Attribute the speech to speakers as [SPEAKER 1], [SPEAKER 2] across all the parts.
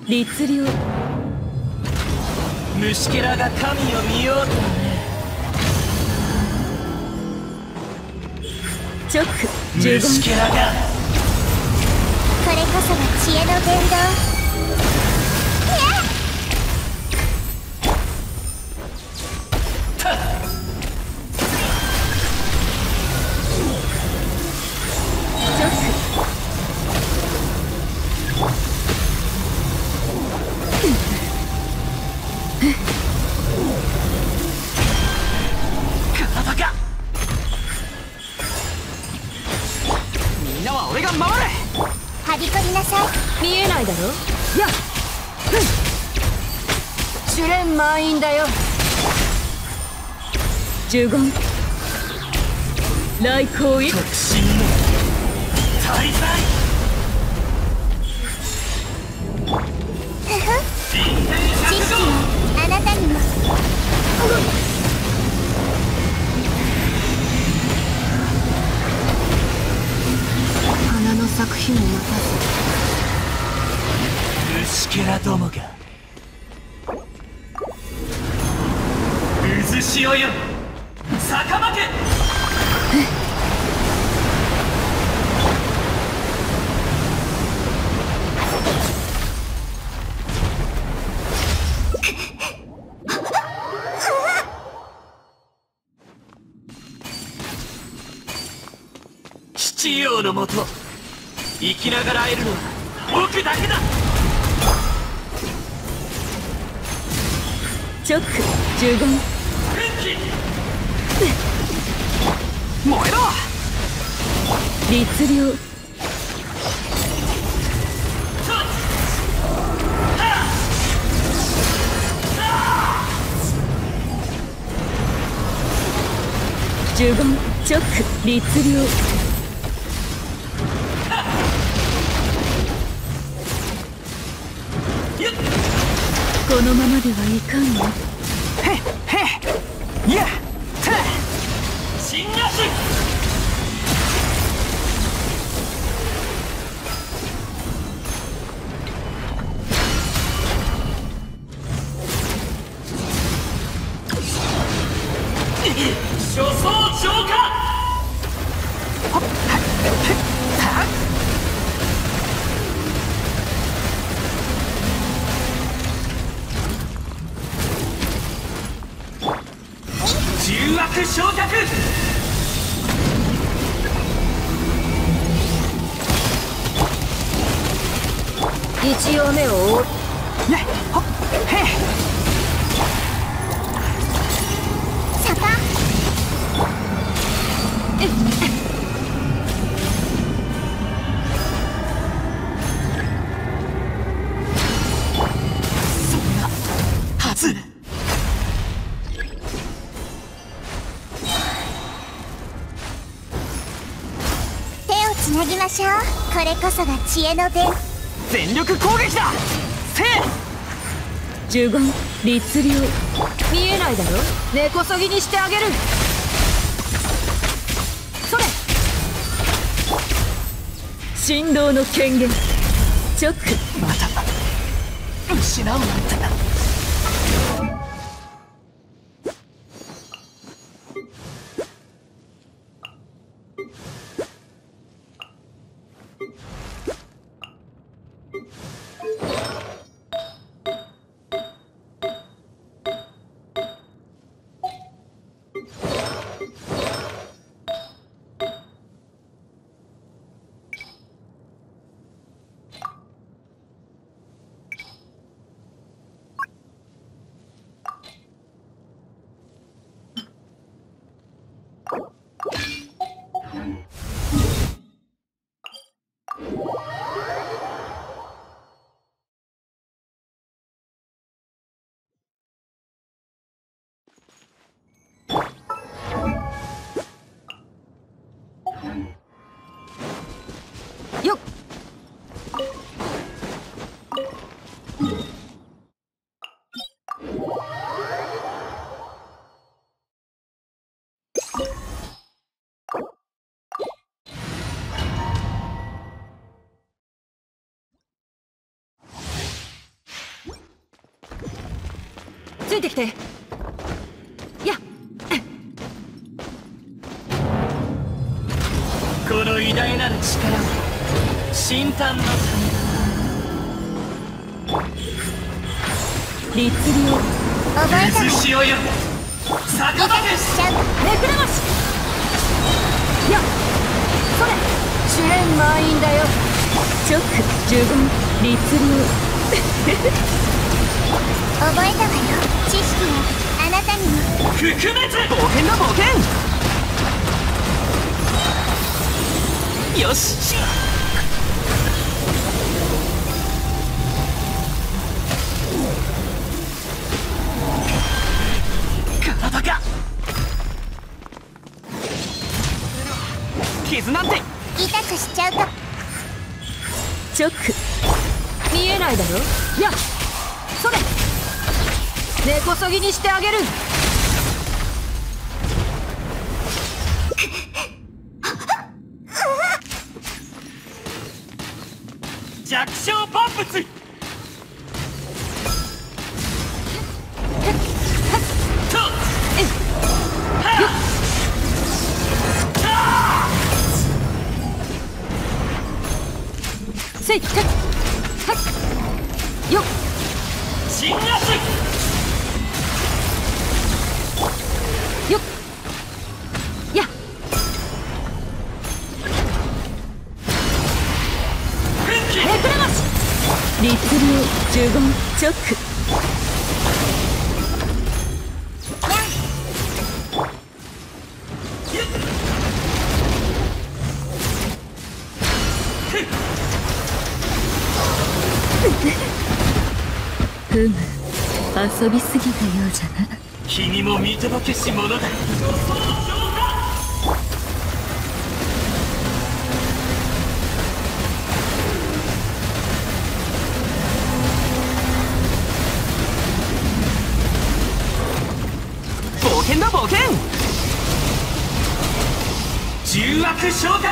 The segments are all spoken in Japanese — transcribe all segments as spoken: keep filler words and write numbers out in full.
[SPEAKER 1] 律令。
[SPEAKER 2] 虫けらが神を見ようとはね。
[SPEAKER 1] チョックじゅうご。
[SPEAKER 2] 虫けらが
[SPEAKER 3] これこそが知恵の伝道。はびこりなさい。
[SPEAKER 1] 見えないだろ。やっ
[SPEAKER 4] 試練満員だよ。
[SPEAKER 1] 呪言来光一
[SPEAKER 2] 特進の大罪。
[SPEAKER 3] チッチもあなたにも。
[SPEAKER 4] 花の咲く日も待た
[SPEAKER 2] 虫けらどもが渦潮よ逆負け。七葉のもと生きながら会えるのは僕だけだ。
[SPEAKER 1] チョック呪言
[SPEAKER 2] 燃えろ。
[SPEAKER 1] 律令呪言チョック律令このままではいかんの。
[SPEAKER 2] へっへっやった新足。初装浄化。重悪昇格。
[SPEAKER 4] 一応目を覆う。
[SPEAKER 2] ねほっへ
[SPEAKER 3] サパ
[SPEAKER 2] そんなはず。
[SPEAKER 3] 手をつなぎましょう。これこそが知恵の伝。
[SPEAKER 2] 全力攻撃だ。せ
[SPEAKER 1] 呪言律令
[SPEAKER 4] 見えないだろ。根こそぎにしてあげる。それ。
[SPEAKER 1] 神道の権限チョック
[SPEAKER 2] また失うなんて。
[SPEAKER 4] よっ。 ついてきて。やっ
[SPEAKER 2] この偉大なる力を神誕のた
[SPEAKER 1] 律令
[SPEAKER 3] 覚えたわよ。
[SPEAKER 2] め水潮よ
[SPEAKER 3] 威
[SPEAKER 2] 逆
[SPEAKER 3] 嚇
[SPEAKER 2] 立
[SPEAKER 3] しちゃう。
[SPEAKER 4] めくれまし。やっそれ主演満員だよ。
[SPEAKER 1] 直呪言律令
[SPEAKER 3] 覚えたわよ。知識はあなたにも。
[SPEAKER 2] て覆滅
[SPEAKER 4] 冒険だ冒険。
[SPEAKER 2] よし体が傷なんて
[SPEAKER 3] 痛くしちゃうか。
[SPEAKER 1] 直
[SPEAKER 4] 見えないだろ。やっそれ根こそぎにしてあげる。
[SPEAKER 2] 弱小万物と
[SPEAKER 4] せいてっはっよっ
[SPEAKER 2] 鎮圧
[SPEAKER 4] よっやっ
[SPEAKER 2] 奮起
[SPEAKER 4] めくれまし。
[SPEAKER 1] 律令呪言直ふむ遊びすぎたようじゃな。
[SPEAKER 2] 君も見届けし者だ。
[SPEAKER 4] 冒険だ冒険。
[SPEAKER 2] 重悪昇格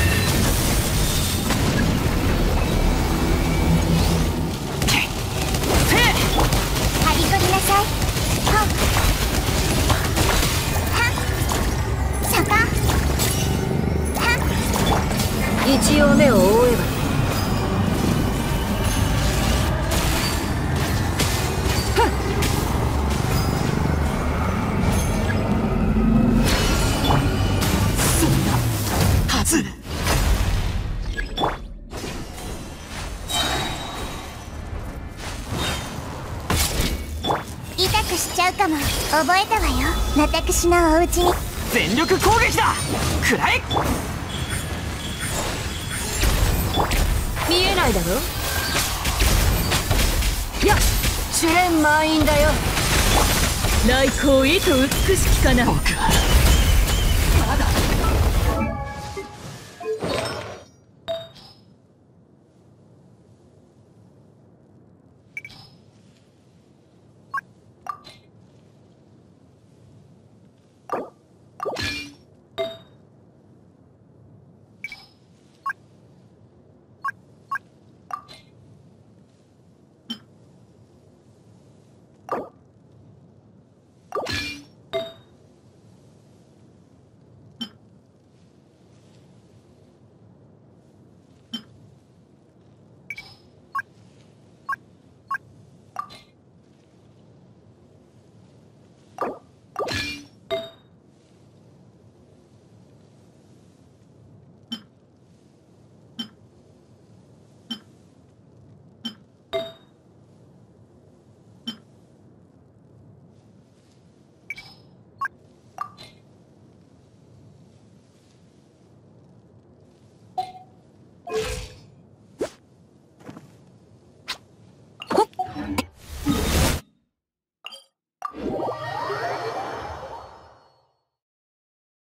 [SPEAKER 3] はびこりなさい。ほっはっそこはっ。
[SPEAKER 4] 一応目を覆えば。
[SPEAKER 2] はず
[SPEAKER 3] 痛くしちゃうかも。覚えたわよ。私のお家に。
[SPEAKER 2] 全力攻撃だ。食らえ
[SPEAKER 4] 見えないだろ。やっ主演満員だよ。
[SPEAKER 1] 来光意図美しきかな。
[SPEAKER 2] 僕は